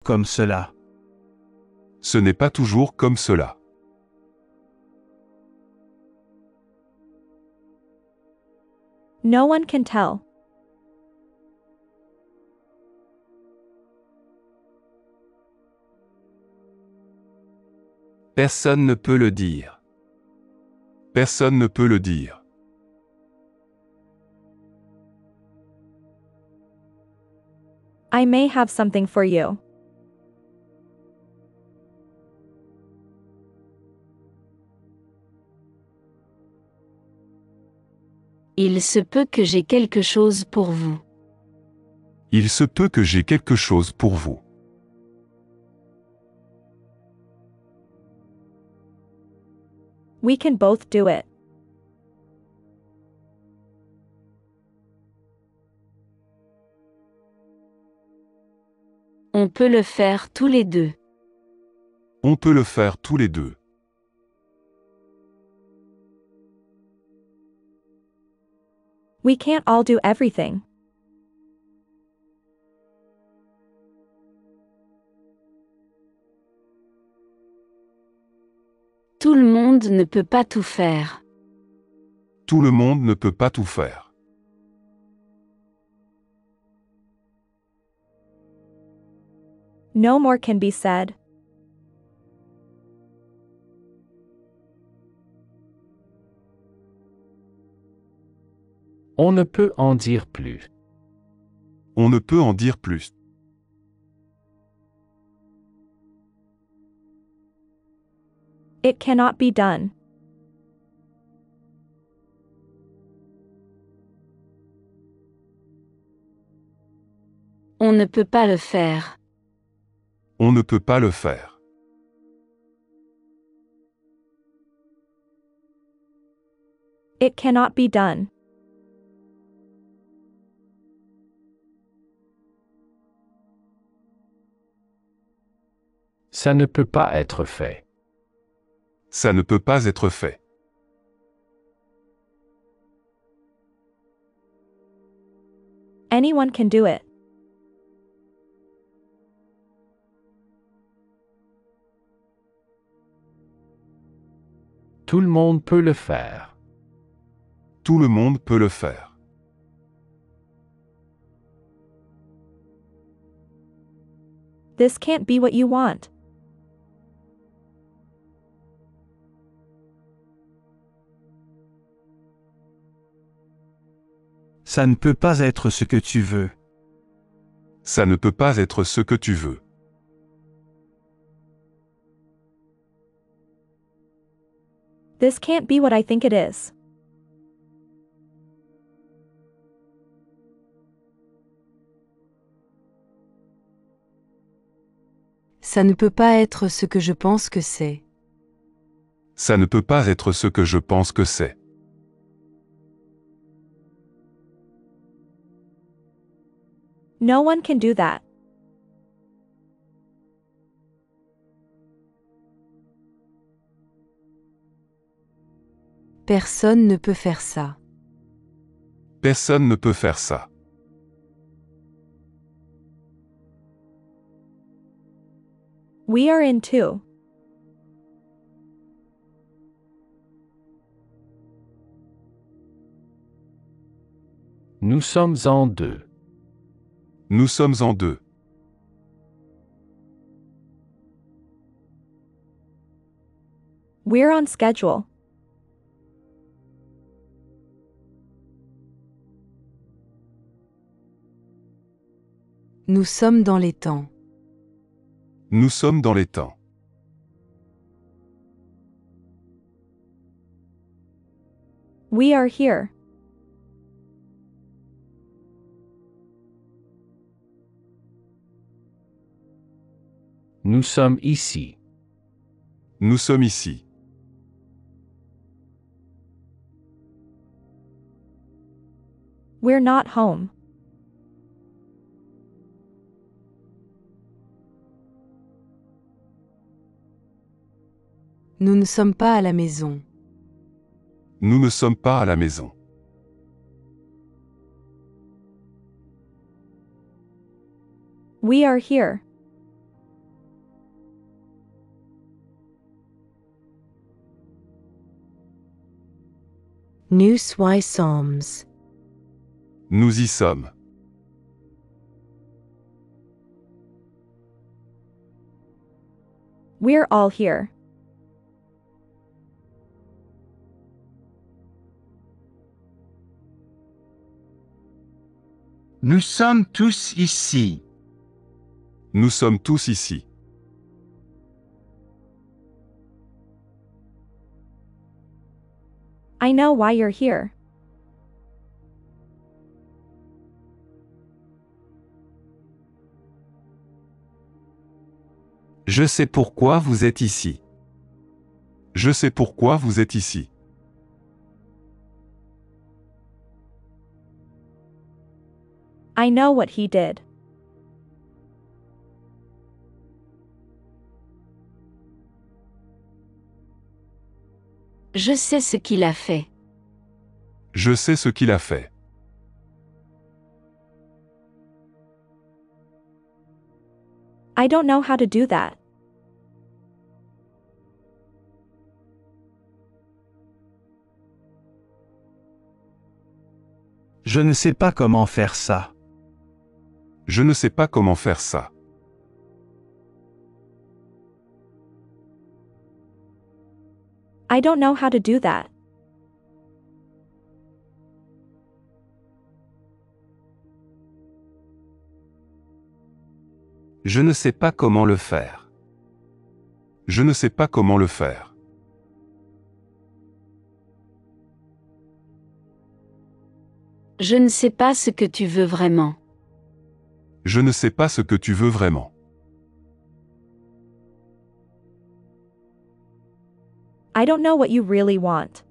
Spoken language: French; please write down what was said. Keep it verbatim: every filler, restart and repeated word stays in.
comme cela. Ce n'est pas toujours comme cela. No one can tell. Personne ne peut le dire. Personne ne peut le dire. I may have something for you. Il se peut que j'ai quelque chose pour vous. Il se peut que j'ai quelque chose pour vous. We can both do it. On peut le faire tous les deux. On peut le faire tous les deux. We can't all do everything. Tout le monde ne peut pas tout faire. Tout le monde ne peut pas tout faire. No more can be said. On ne peut en dire plus. On ne peut en dire plus. It cannot be done. On ne peut pas le faire. On ne peut pas le faire. It cannot be done. Ça ne peut pas être fait. Ça ne peut pas être fait. Anyone can do it. Tout le monde peut le faire. Tout le monde peut le faire. This can't be what you want. Ça ne peut pas être ce que tu veux. Ça ne peut pas être ce que tu veux. This can't be what I think it is. Ça ne peut pas être ce que je pense que c'est. Ça ne peut pas être ce que je pense que c'est. No one can do that. Personne ne peut faire ça. Personne ne peut faire ça. We are in two. Nous sommes en deux. Nous sommes en deux. We're on schedule. Nous sommes dans les temps. Nous sommes dans les temps. We are here. Nous sommes ici. Nous sommes ici. We're not home. Nous ne sommes pas à la maison. Nous ne sommes pas à la maison. We are here. Nous y sommes. Nous y sommes. We're all here. Nous sommes tous ici. Nous sommes tous ici. I know why you're here. Je sais pourquoi vous êtes ici. Je sais pourquoi vous êtes ici. I know what he did. Je sais ce qu'il a fait. Je sais ce qu'il a fait. I don't know how to do that. Je ne sais pas comment faire ça. Je ne sais pas comment faire ça. I don't know how to do that. Je ne sais pas comment le faire. Je ne sais pas comment le faire. Je ne sais pas ce que tu veux vraiment. Je ne sais pas ce que tu veux vraiment. I don't know what you really want.